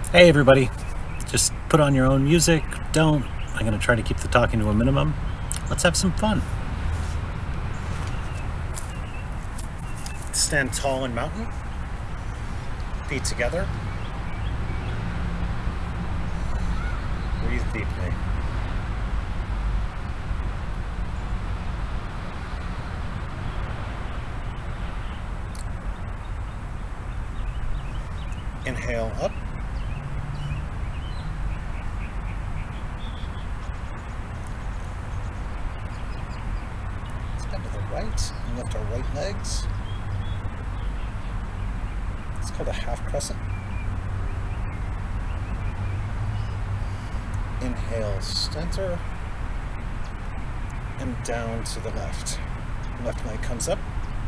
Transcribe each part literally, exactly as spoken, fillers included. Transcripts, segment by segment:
Hey everybody, just put on your own music, don't. I'm going to try to keep the talking to a minimum. Let's have some fun. Stand tall and mountain. Feet together. Breathe deeply. Inhale up. Let's bend to the right and lift our right legs. It's called a half crescent. Inhale, center, and down to the left. Left leg comes up.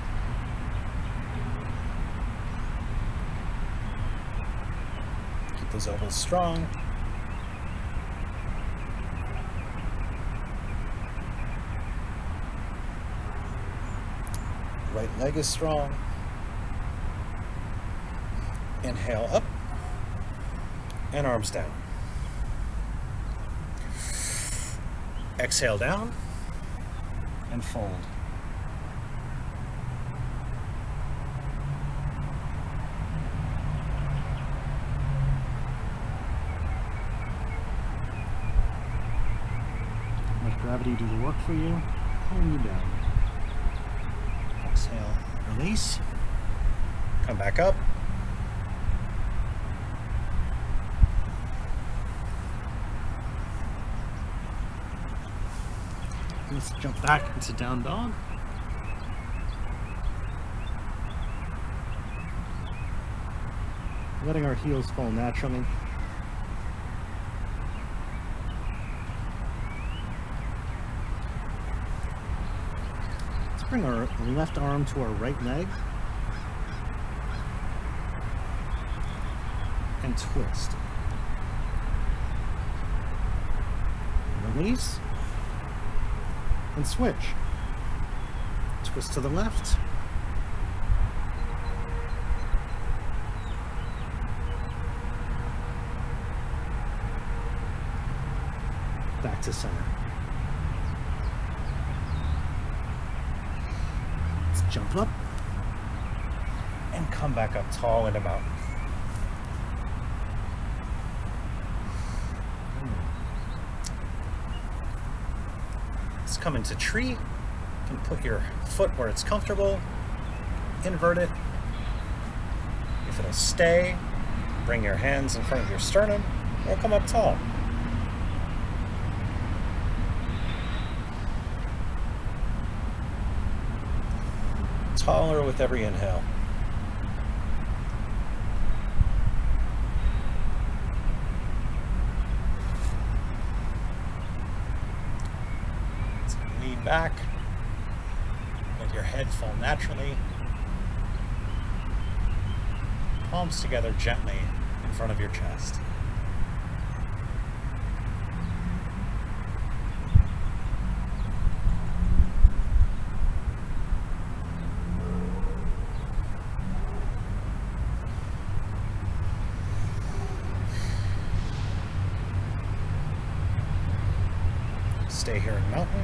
Keep those elbows strong. Right leg is strong. Inhale up, and arms down. Exhale down, and fold. Let gravity do the work for you, pulling you down. Exhale, release, come back up. Let's jump back into down dog. Letting our heels fall naturally. Let's bring our left arm to our right leg and twist. Release. And switch. Twist to the left. Back to center. Let's jump up and come back up tall in a mountain. Come into tree. You can put your foot where it's comfortable, invert it. If it'll stay, bring your hands in front of your sternum or come up tall. Taller with every inhale. Lean back, let your head fall naturally, palms together gently in front of your chest. Stay here in mountain.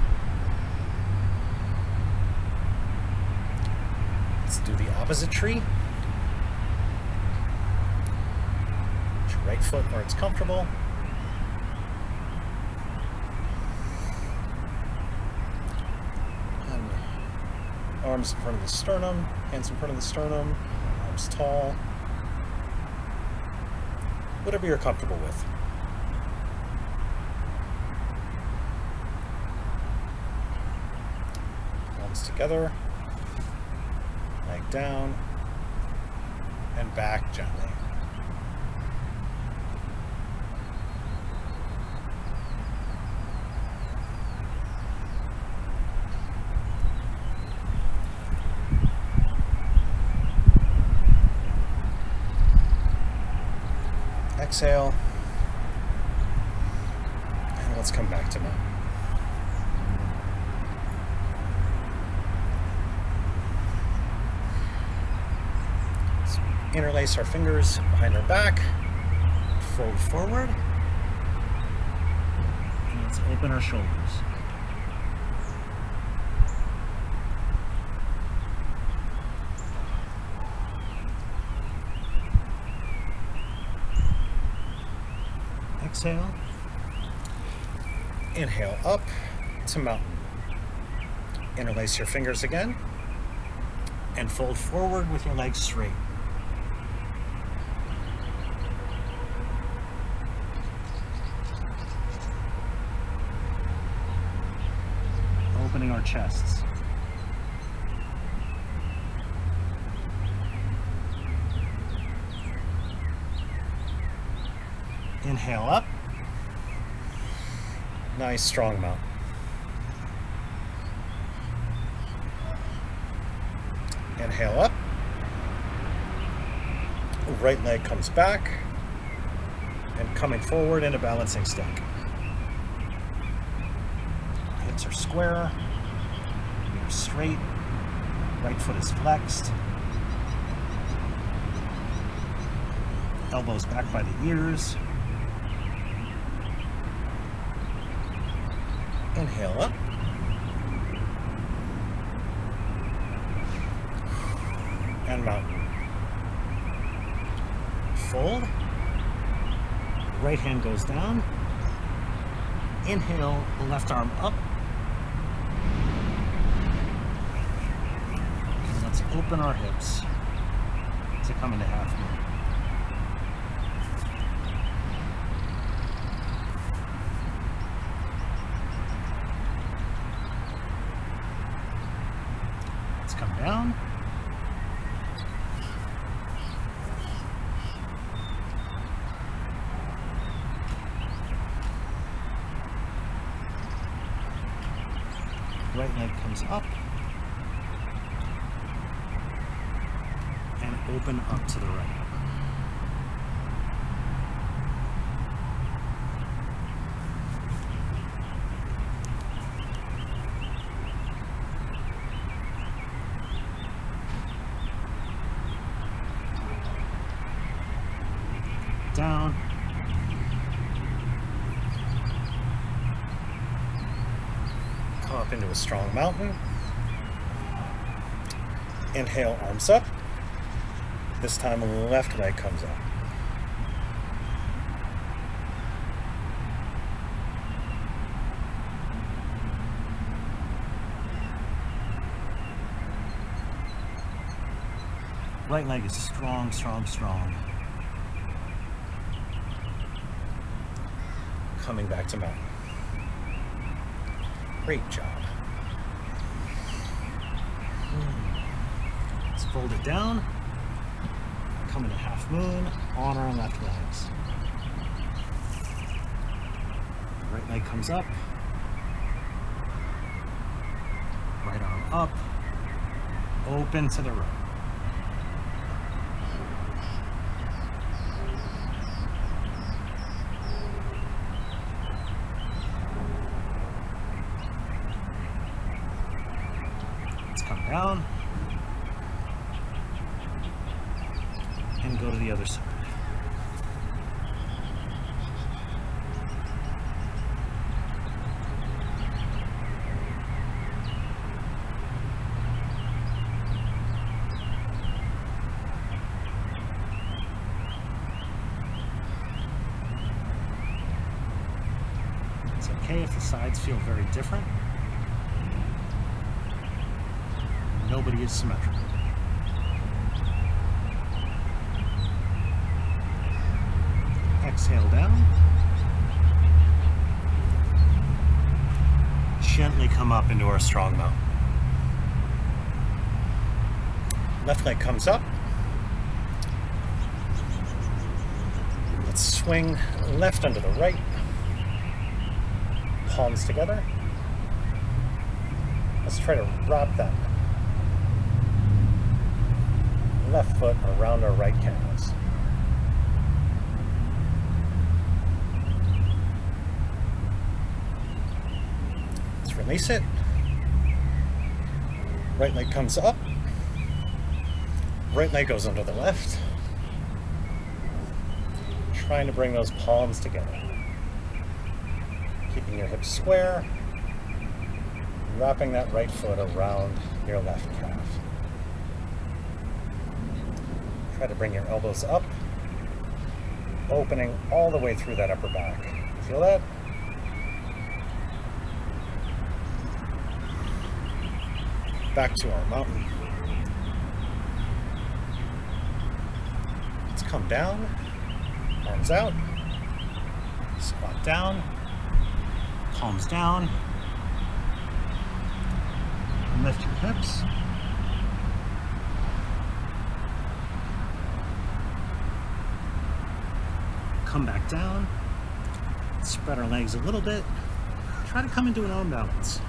Let's do the opposite tree. Put your right foot where it's comfortable. And arms in front of the sternum, hands in front of the sternum, arms tall. Whatever you're comfortable with. Palms together. Leg down and back gently. Exhale, and let's come back to mountain. Interlace our fingers behind our back, fold forward. And let's open our shoulders. Exhale. Inhale up to mountain. Interlace your fingers again and fold forward with your legs straight. Opening our chests. Inhale up. Nice strong mountain. Inhale up. Right leg comes back and coming forward in a balancing stick. Hips are square. You're straight. Right foot is flexed. Elbows back by the ears. Inhale up. And mountain. Fold. Right hand goes down. Inhale, left arm up. And let's open our hips to come into half moon. Come down. Right leg comes up and open up to the right. Down. Come up into a strong mountain. Inhale, arms up. This time left leg comes up. Right leg is strong, strong, strong. Coming back to mountain. Great job. Let's fold it down. Come into half moon on our left legs. Right leg comes up. Right arm up. Open to the right. Down and go to the other side. It's okay if the sides feel very different. Nobody is symmetrical. Exhale down. Gently come up into our strong mountain. Left leg comes up. Let's swing left under the right. Palms together. Let's try to wrap that left foot around our right calves. Let's release it. Right leg comes up. Right leg goes under the left. trying to bring those palms together. Keeping your hips square, wrapping that right foot around your left calf. Try to bring your elbows up, opening all the way through that upper back. You feel that? Back to our mountain. Let's come down, arms out, squat down, palms down, lift your hips. Come back down, spread our legs a little bit, try to come into an arm balance.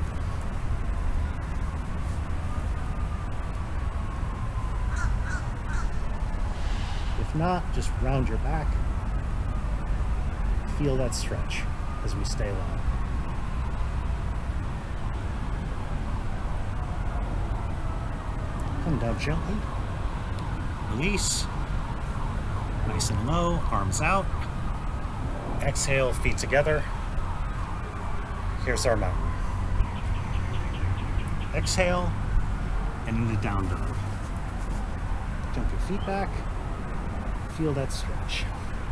If not, just round your back. Feel that stretch as we stay long. Come down gently. Release. Nice and low, arms out. Exhale, feet together. Here's our mountain. Exhale, and into down dog. Jump your feet back. Feel that stretch.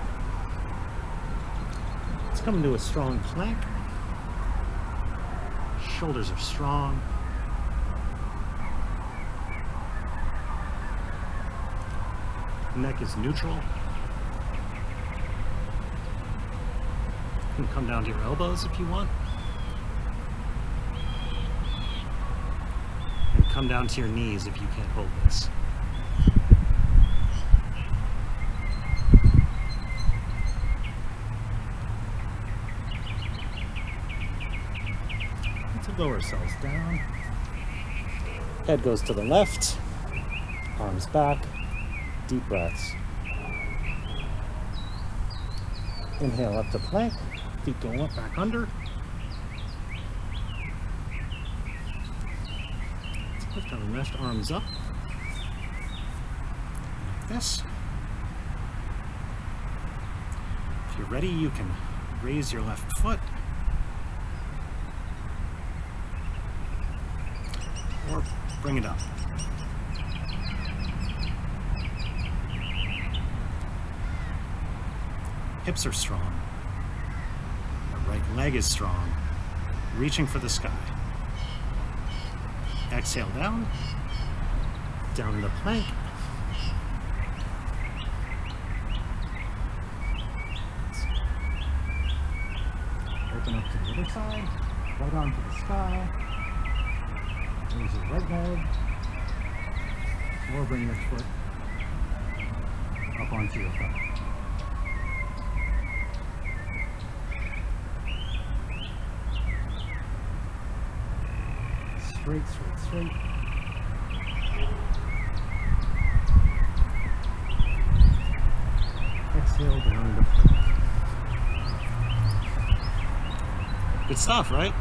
Let's come into a strong plank. Shoulders are strong. Neck is neutral. You can come down to your elbows if you want. And come down to your knees if you can't hold this. Lower ourselves down. Head goes to the left. Arms back. Deep breaths. Inhale up to plank. Feet go up, back under. Let's lift our left arms up. Like this. If you're ready, you can raise your left foot. Or bring it up. Hips are strong. The right leg is strong. Reaching for the sky. Exhale down. Down in the plank. Open up to the other side. Right arm to the sky. Raise your right leg, or bring your foot up onto your thigh. Straight, straight, straight. Exhale down to plank. Good stuff, right?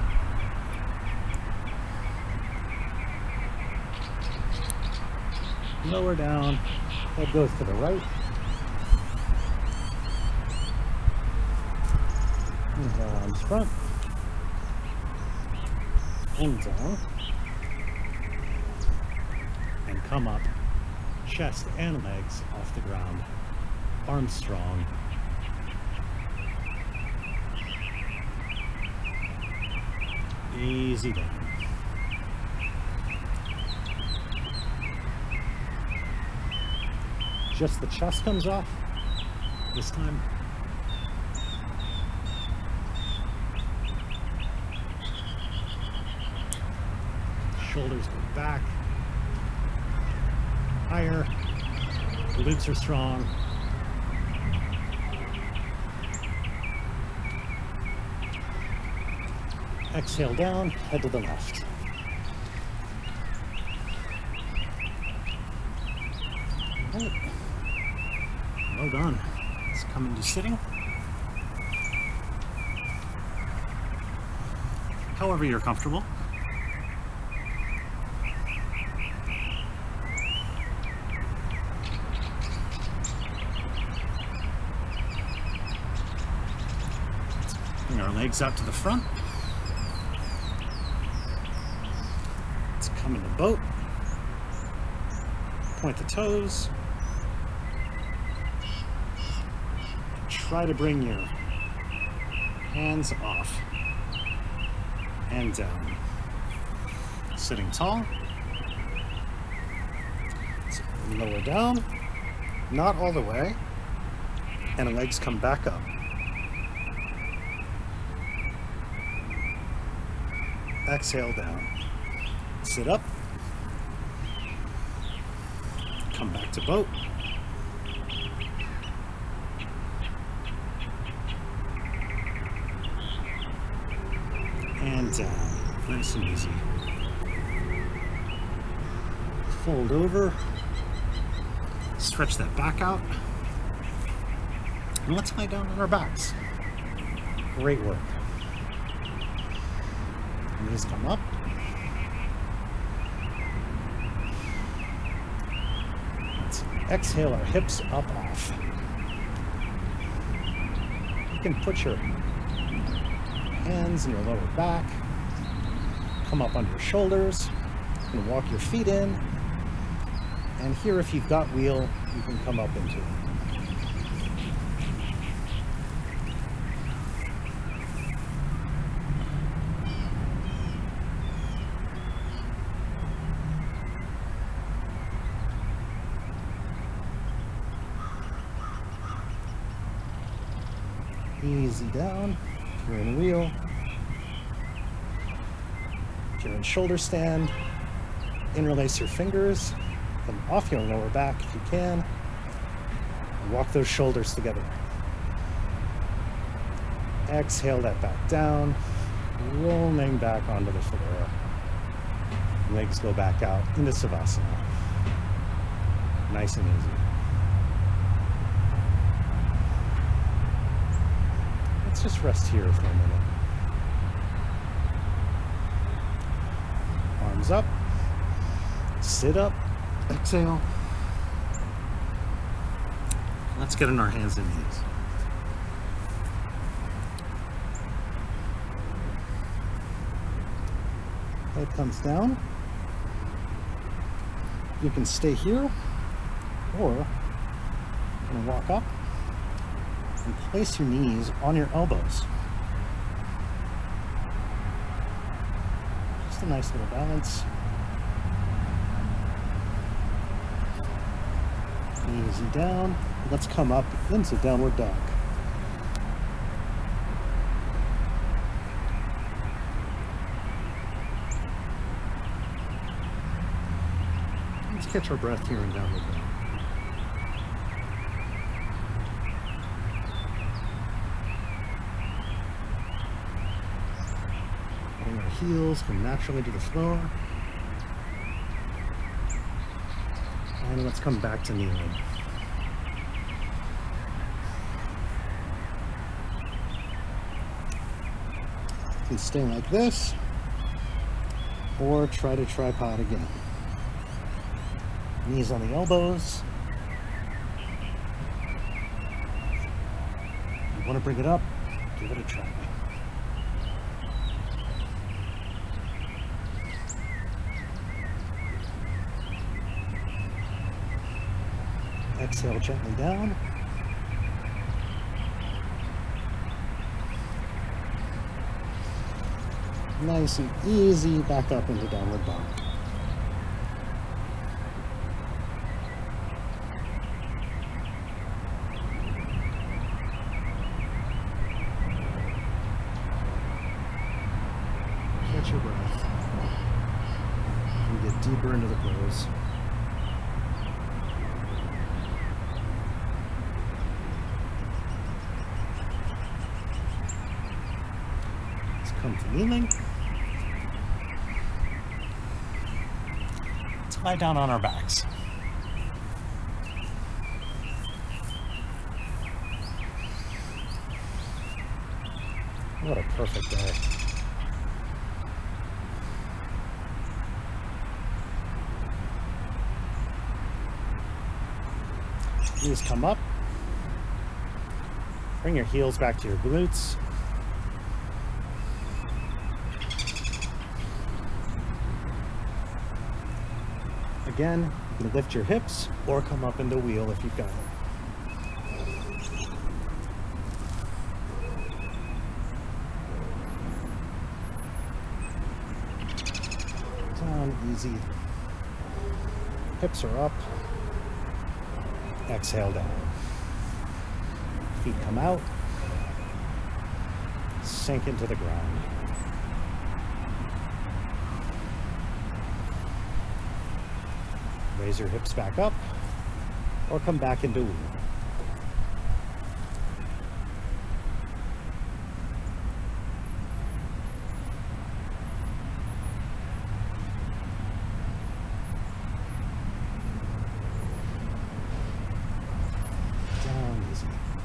Lower down, head goes to the right. Inhale, arms front. And down. And come up, chest and legs off the ground. Arms strong. Easy down. Just the chest comes off this time. Shoulders go back, higher, glutes are strong. Exhale down, head to the left. All right. Well done. Let's come into sitting. However you're comfortable. Bring our legs out to the front. Let's come into boat. Point the toes. Try to bring your hands off and down. Sitting tall. So lower down, not all the way, and the legs come back up. Exhale down. Sit up. Come back to boat. And down. Nice and easy. Fold over. Stretch that back out. And let's lie down on our backs. Great work. Knees come up. Let's exhale our hips up off. You can put your hands in your lower back. Come up under your shoulders. You can walk your feet in. And here, if you've got wheel, you can come up into it. Easy down. If you're in wheel. If you're in shoulder stand, interlace your fingers. Come off your lower back if you can. And walk those shoulders together. Exhale that back down. Rolling back onto the floor. Legs go back out into Savasana. Nice and easy. Let's just rest here for a minute. Arms up. Sit up. Exhale. Let's get on our hands and knees. Head comes down. You can stay here, or you're going to walk up and place your knees on your elbows. Just a nice little balance. Easy down. Let's come up into downward dog. Let's catch our breath here in downward dog. Letting our heels come naturally to the floor. And let's come back to kneeling. You can stay like this, or try to tripod again. Knees on the elbows. You want to bring it up, give it a try. Exhale gently down. Nice and easy back up into downward dog. Catch your breath. And get deeper into the pose. Come to kneeling. Let's lie down on our backs. What a perfect day. Knees come up. Bring your heels back to your glutes. Again, you can lift your hips or come up into wheel if you've got it. Down, easy. Hips are up. Exhale down. Feet come out. Sink into the ground. Raise your hips back up or come back into wheel. Down easy.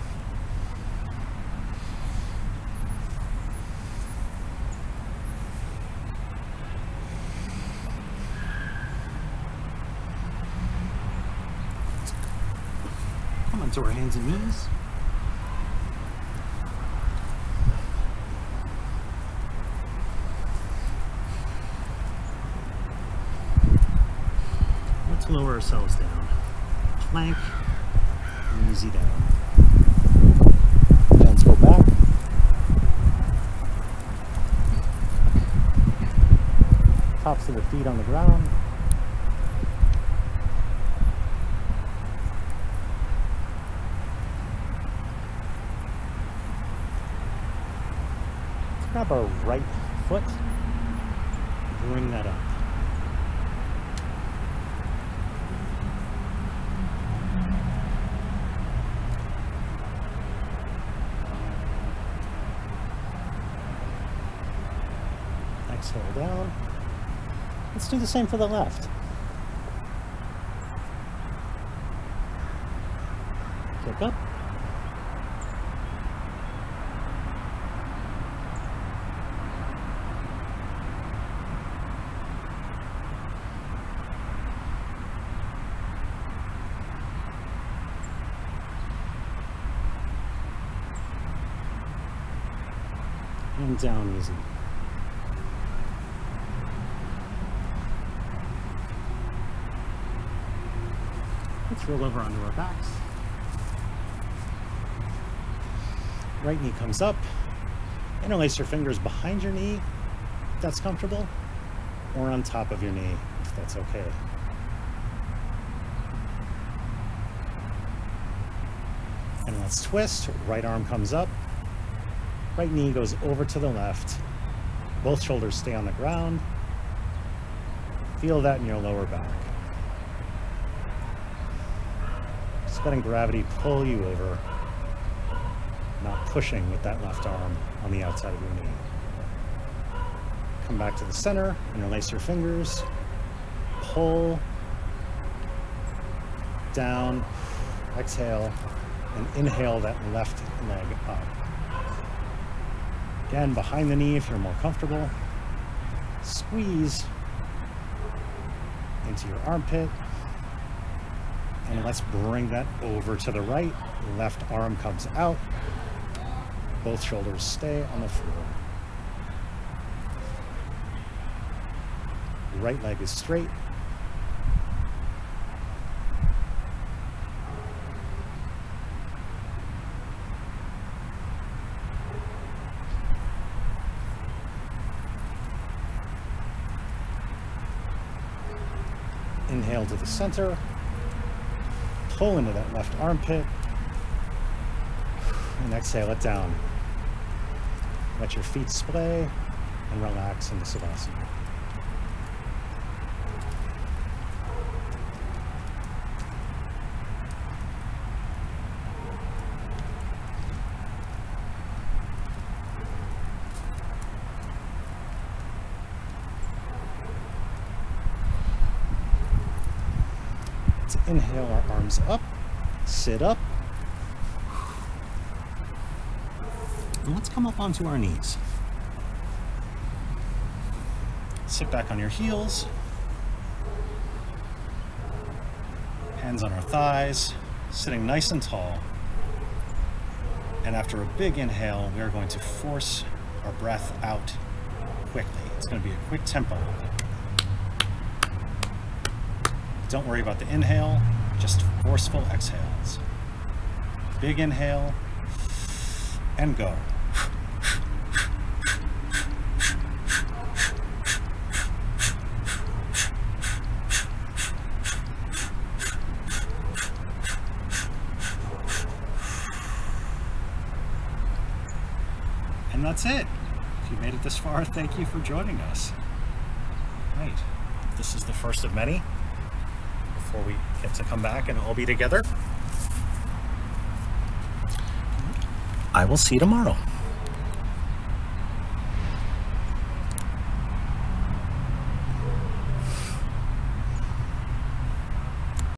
Come onto our hands and knees. Let's lower ourselves down. Plank, easy down. Hands go back. Tops of the feet on the ground. Grab our right foot, bring that up. Exhale down. Let's do the same for the left. Kick up. And down easy. Let's roll over onto our backs. Right knee comes up. Interlace your fingers behind your knee, if that's comfortable, or on top of your knee, if that's okay. And let's twist. Right arm comes up. Right knee goes over to the left. Both shoulders stay on the ground. Feel that in your lower back. Just letting gravity pull you over, not pushing with that left arm on the outside of your knee. Come back to the center, interlace your fingers, pull, down, exhale, and inhale that left leg up. Again, behind the knee if you're more comfortable. Squeeze into your armpit. And let's bring that over to the right. Left arm comes out. Both shoulders stay on the floor. Right leg is straight. Inhale to the center, pull into that left armpit, and exhale it down. Let your feet splay and relax into Savasana. Inhale our arms up, sit up, and let's come up onto our knees. Sit back on your heels, hands on our thighs, sitting nice and tall. And after a big inhale, we are going to force our breath out quickly. It's going to be a quick tempo. Don't worry about the inhale, just forceful exhales. Big inhale, and go. And that's it. If you made it this far, thank you for joining us. Right. This is the first of many before we get to come back and all be together. I will see you tomorrow.